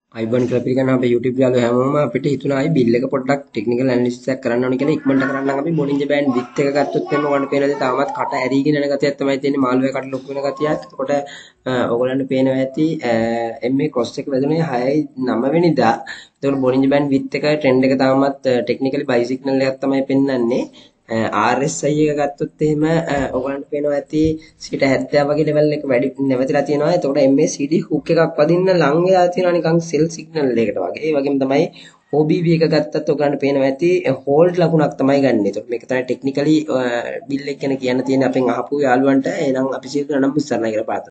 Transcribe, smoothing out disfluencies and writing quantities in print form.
අයිබන් කියලා පිළිගන්න අපේ YouTube යාළුවෝ හැමෝම අපිට හිතුණා අය බිල් එක පොඩ්ඩක් ටෙක්නිකල් ඇනලිසිස් එකක් කරන්න ඕනේ කියලා ඉක්මනට කරන්න නම් අපි බොනින්ජ බෑන්ඩ් විත් එක ගත්තොත් එන්න ඔයගොල්ලන්ට පේනවාද තාමත් කට ඇරීගෙන යන ගතියක් තමයි තියෙන්නේ මාළුවේ කට ලොකු වෙන ගතියක්. එතකොට ඔයගොල්ලන්ට පේනවා ඇති MA ක්‍රොස් එක වැදුනේ 6යි 9 වෙනිදා. එතකොට බොනින්ජ බෑන්ඩ් විත් එක ට්‍රෙන්ඩ් එක තාමත් ටෙක්නිකලි බයි සිග්නල් එකක් තමයි පෙන්වන්නේ. RSI එක ගත්තොත් එහෙම ඔයගලන්ට පේනවා ඇති 70 වගේ ලෙවල් එක වැඩි නැවතිලා තියෙනවා. එතකොට MACD හුක් එකක් වදින්න ලං වෙලා තියෙනවා නිකන් සෙල් සිග්නල් එකකට වගේ. ඒ වගේම තමයි OBV එක ගත්තත් ඔයගලන්ට පේනවා ඇති හෝල්ඩ් ලකුණක් තමයි ගන්න. එතකොට මේක තමයි ටෙක්නිකලි බිල් එක ගැන කියන්න තියෙන අපෙන් අහපු යාළුවන්ට. එහෙනම් අපි සියලු දෙනාම ඉස්සරහට කියලා පාත